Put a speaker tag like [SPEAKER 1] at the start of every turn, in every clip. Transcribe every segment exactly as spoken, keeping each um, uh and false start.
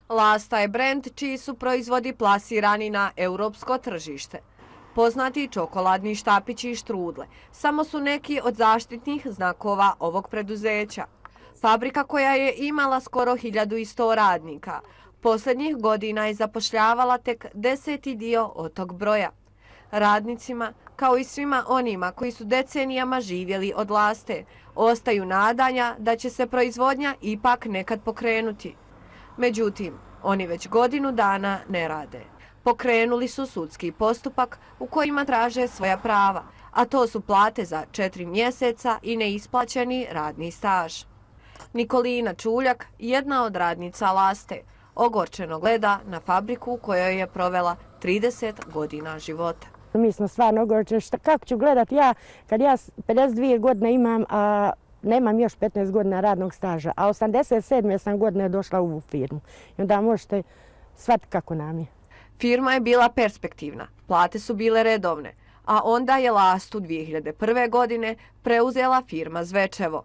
[SPEAKER 1] Lasta je brend čiji su proizvodi plasirani na europsko tržište. Poznati čokoladni štapići i štrudle samo su neki od zaštitnih znakova ovog preduzeća. Fabrika koja je imala skoro hiljadu i sto radnika, posljednjih godina je zapošljavala tek deseti dio od tog broja. Radnicima, kao i svima onima koji su decenijama živjeli od Laste, ostaju nadanja da će se proizvodnja ipak nekad pokrenuti. Međutim, oni već godinu dana ne rade. Pokrenuli su sudski postupak u kojima traže svoja prava, a to su plate za četiri mjeseca i neisplaćeni radni staž. Nikolina Čuljak, jedna od radnica Laste, ogorčeno gleda na fabriku u kojoj je provela trideset godina života.
[SPEAKER 2] Mi smo stvarno ogorčeni. Kako ću gledati ja kad ja pedeset dvije godine imam, a nemam još petnaest godina radnog staža, a osamdeset sedme sam godine došla u ovu firmu. I onda možete shvatiti kako nam je.
[SPEAKER 1] Firma je bila perspektivna, plate su bile redovne, a onda je Lastu dvije hiljade prve. godine preuzela firma Zvečevo.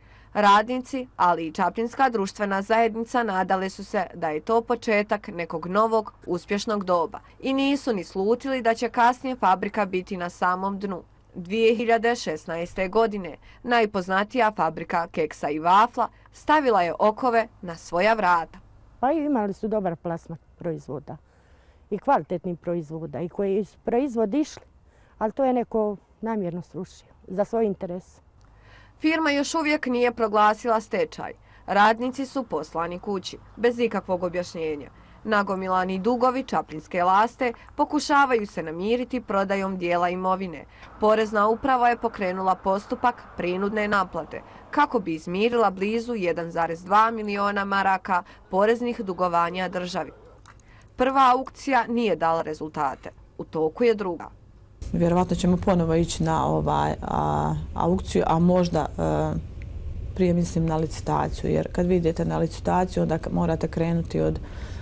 [SPEAKER 1] Radnici, ali i Čapljinska društvena zajednica nadale su se da je to početak nekog novog, uspješnog doba i nisu ni slutili da će kasnije fabrika biti na samom dnu. dvije hiljade šesnaeste. godine najpoznatija fabrika keksa i vafla stavila je okove na svoja vrata.
[SPEAKER 2] Pa imali su dobar plasman proizvoda i kvalitetnih proizvoda i koji su proizvod išli, ali to je neko namjerno srušio za svoj interes.
[SPEAKER 1] Firma još uvijek nije proglasila stečaj. Radnici su poslani kući, bez ikakvog objašnjenja. Nagomilani dugovi Čapljinske Laste pokušavaju se namiriti prodajom dijela imovine. Porezna uprava je pokrenula postupak prinudne naplate kako bi izmirila blizu jedan zarez dva miliona maraka poreznih dugovanja državi. Prva aukcija nije dala rezultate. U toku je druga.
[SPEAKER 3] Vjerovatno ćemo ponovo ići na ovaj, a, aukciju, a možda a, prije mislim na licitaciju. Jer kad vidite na licitaciju, onda morate krenuti od,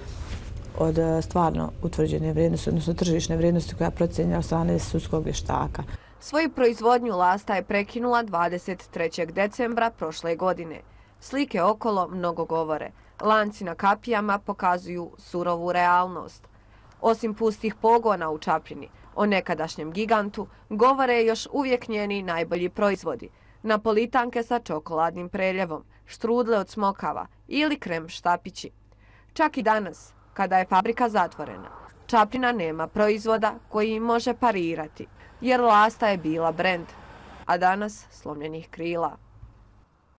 [SPEAKER 3] od stvarno utvrđene vrijednosti, odnosno tržišne vrijednosti koja je procijenjena od strane sudskog vještaka.
[SPEAKER 1] Svoju proizvodnju Lasta je prekinula dvadeset trećeg decembra prošle godine. Slike okolo mnogo govore. Lanci na kapijama pokazuju surovu realnost. Osim pustih pogona u Čapljini, o nekadašnjem gigantu govore još uvijek njeni najbolji proizvodi. Napolitanke sa čokoladnim preljevom, štrudle od smokava ili krem štapići. Čak i danas, kada je fabrika zatvorena, Čapljina nema proizvoda koji im može parirati, jer Lasta je bila brend, a danas slomljenih krila.